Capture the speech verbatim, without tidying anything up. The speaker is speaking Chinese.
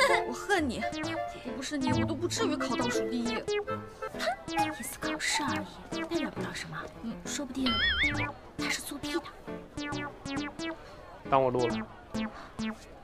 我恨你！要不是你，我都不至于考倒数第一。 一次考试而已，代表不了什么。嗯，说不定他是作弊的。 当我录了。